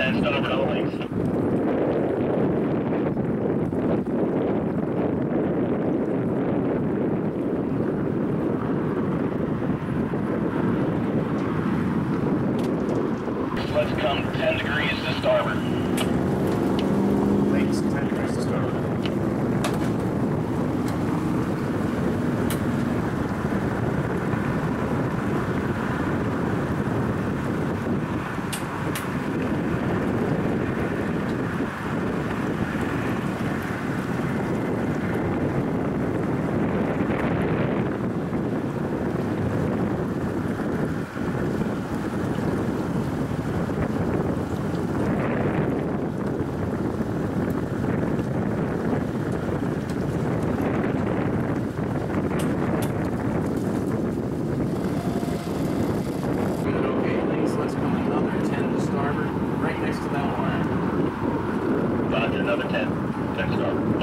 10, start over all links. Let's come 10 degrees to starboard. Links, 10 degrees to starboard. Another 10. 10 start.